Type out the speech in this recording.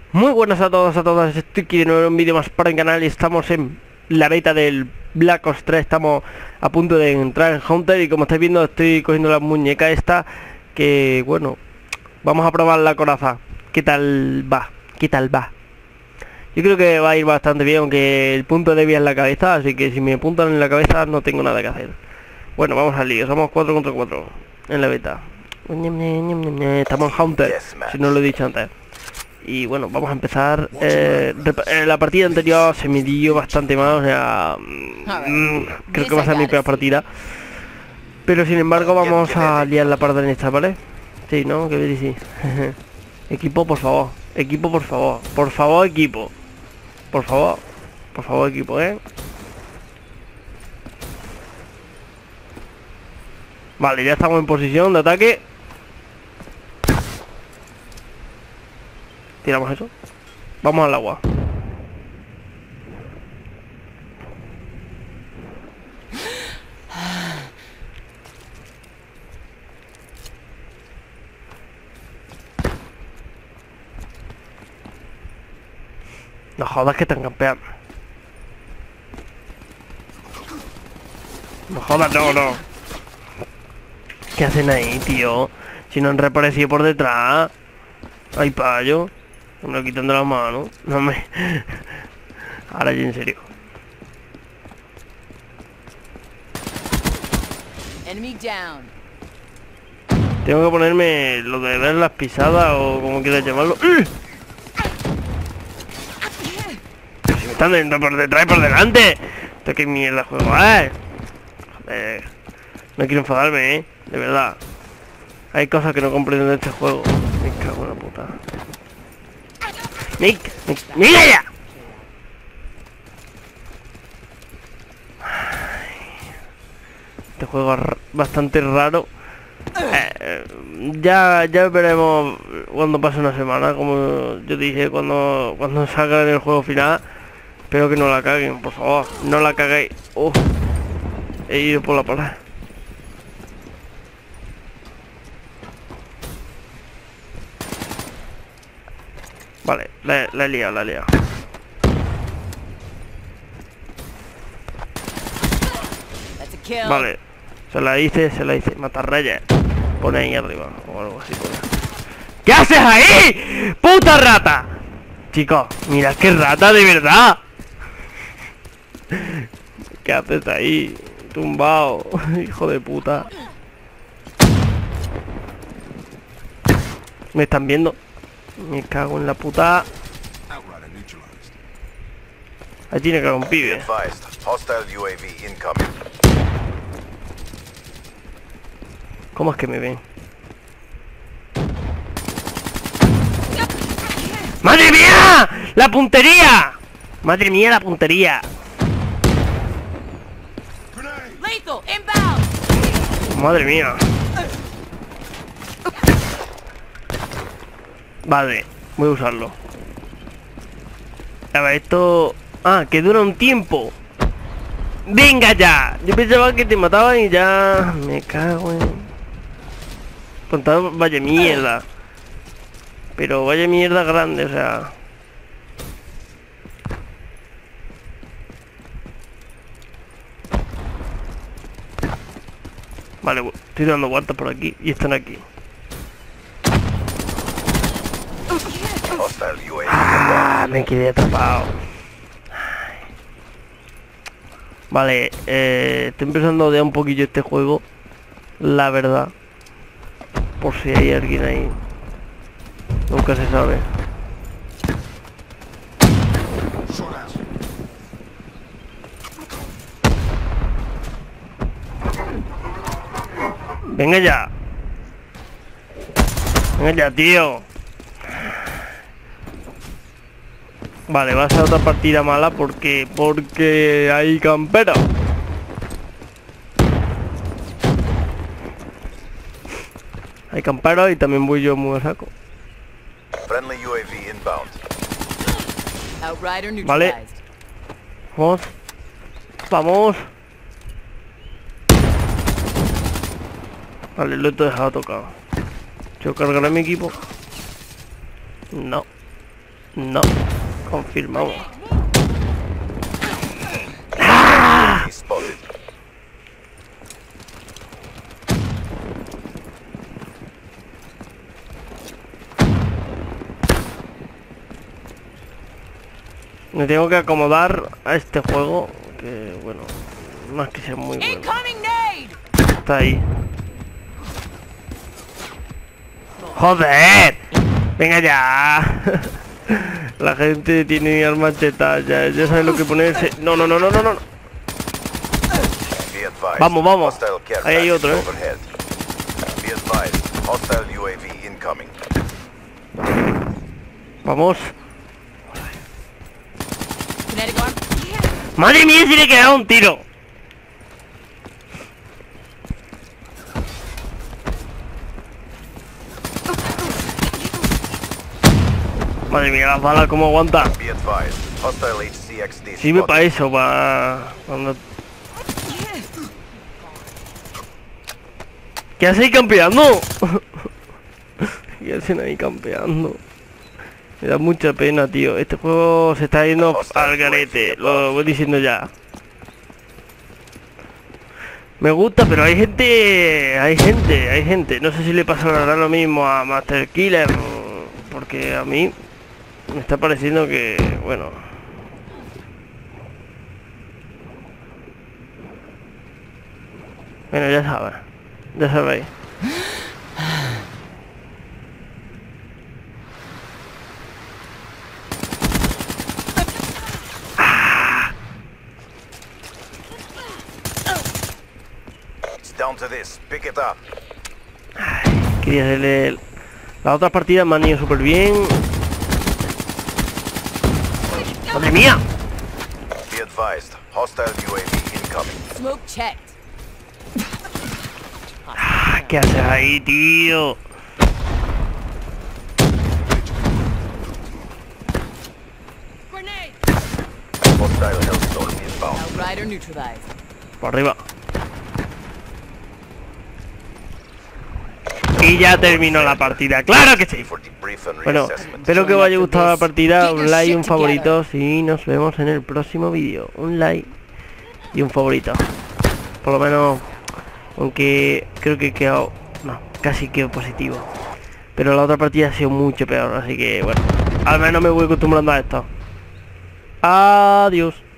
Muy buenas a todos, a todas, estoy aquí de nuevo en un vídeo más para el canal y estamos en la beta del Black Ops 3, estamos a punto de entrar en Hunter y como estáis viendo estoy cogiendo la muñeca esta que, bueno, vamos a probar la coraza. ¿Qué tal va? ¿Qué tal va? Yo creo que va a ir bastante bien, aunque el punto débil es la cabeza, así que si me apuntan en la cabeza no tengo nada que hacer. Bueno, vamos al lío, somos 4 contra 4 en la beta. Estamos en Hunter, si no lo he dicho antes. Y bueno, vamos a empezar. La partida anterior se me dio bastante mal, o sea, creo que va a ser mi peor partida. Pero sin embargo vamos a liar la parda en esta, ¿vale? Sí, ¿no? ¿Qué me decís? Equipo, por favor. Equipo, por favor. Por favor, equipo. Por favor. Por favor, equipo, ¿eh? Vale, ya estamos en posición de ataque. Tiramos eso. Vamos al agua. No jodas que están campeando. No jodas, no. ¿Qué hacen ahí, tío? Si no han reaparecido por detrás. Ay, payo. Me lo quitan de las manos. No me... Ahora ya en serio. Enemy down. Tengo que ponerme lo de ver las pisadas o como quieras llamarlo. Pero si me están dando por detrás y por delante. ¿Esto qué mierda juego es? Joder. No quiero enfadarme, de verdad. Hay cosas que no comprendo de este juego. Me cago en la puta. ¡Mira ya! Este juego es bastante raro. Ya veremos cuando pase una semana, como yo dije, cuando salga en el juego final. Espero que no la caguen, por favor. No la caguéis. He ido por la pared. Vale, la he liado. Vale, se la hice. Matar reyes. Pone ahí arriba o algo así. ¿Qué haces ahí? ¡Puta rata! Chicos, mira qué rata de verdad. ¿Qué haces ahí? Tumbado, hijo de puta. ¿Me están viendo? Me cago en la puta. Ahí tiene que haber un pibe. ¿Cómo es que me ven? ¡Madre mía! ¡La puntería! ¡Madre mía, la puntería! ¡Madre mía! Vale, voy a usarlo. A ver, esto... Ah, que dura un tiempo. ¡Venga ya! Yo pensaba que te mataban y ya... Me cago en... Contado, vaya mierda. Pero vaya mierda grande, o sea... Vale, estoy dando vueltas por aquí y están aquí. Me quedé atrapado. Vale, estoy empezando a odiar un poquillo este juego, la verdad. Por si hay alguien ahí. Nunca se sabe. Venga ya. Venga ya, tío. Vale, va a ser otra partida mala porque hay camperos. Hay camperos y también voy yo muy a saco. Vale. Vamos. Vale, lo he dejado tocado. ¿Yo cargaré mi equipo? No. No. Confirmamos. Enemy spotted. Me tengo que acomodar a este juego. Que bueno, no es que sea muy bueno. Incoming nade! Está ahí. ¡Joder! ¡Venga ya! La gente tiene armas chetas, ya sabe lo que ponerse. No. Be advised. Vamos. Hostile care Ahí hay package otro, overhead. Be advised. Hostile UAV incoming. Vamos. Kinetic arm. ¡Madre mía, si le queda un tiro! Madre mía, las balas como aguanta. Be advised. Hostile HCXD Sirve para spotted. eso, para... cuando... ¿Qué hacen ahí campeando? ¿Qué hacen ahí campeando? Me da mucha pena, tío. Este juego se está yendo al garete. Lo voy diciendo ya. Me gusta, pero hay gente. No sé si le pasará lo mismo a Master Killer. Porque a mí me está pareciendo que, bueno... Bueno, ya sabéis. It's down to this. Pick it up. Quería hacerle... Las otras partidas me han ido súper bien. ¡Madre mía! Be advised. Hostile UAV incoming. Smoke checked. ¿Qué haces ahí, tío? Grenade! Hostile Hellstorm inbound. Outrider neutralized. Por arriba. Y ya terminó la partida. ¡Claro que sí! For debrief and Bueno, reassessment. espero que os haya gustado la partida. Un like y un favorito. Y nos vemos en el próximo vídeo. Un like y un favorito. Por lo menos, aunque creo que he quedado... No, casi quedo positivo. Pero la otra partida ha sido mucho peor. Así que, bueno, al menos me voy acostumbrando a esto. Adiós.